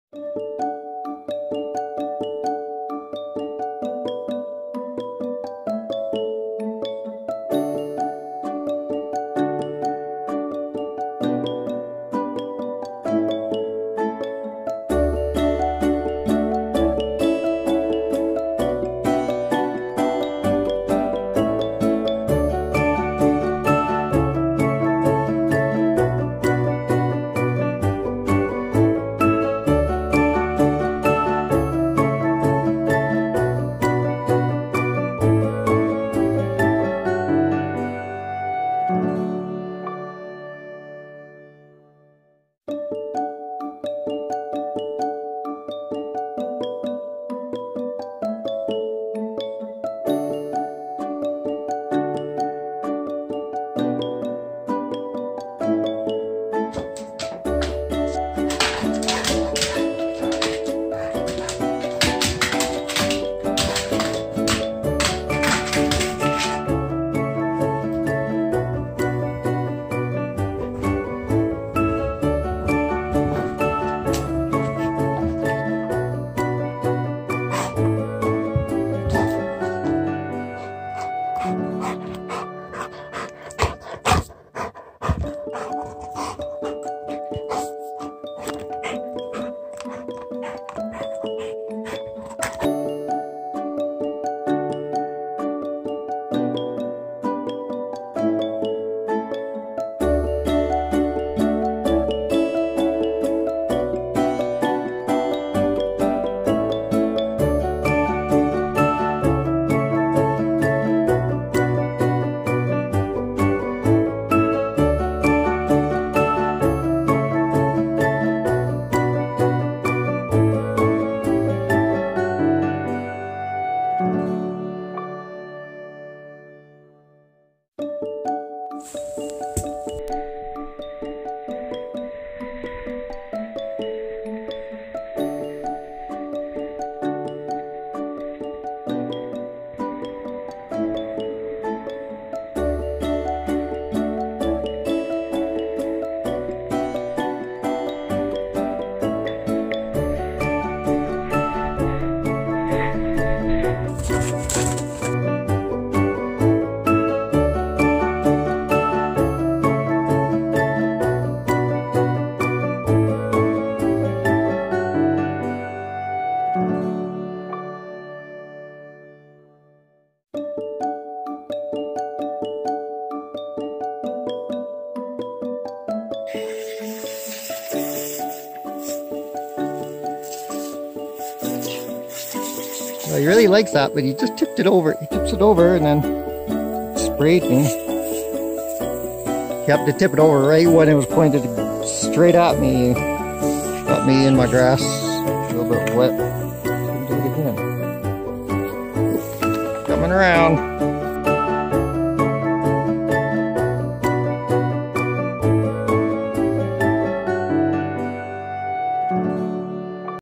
Well, he really likes that, but he just tipped it over. He tips it over and then sprayed me. He happened to tip it over right when it was pointed straight at me. Got me in my grass, a little bit wet. Do it again. Coming around.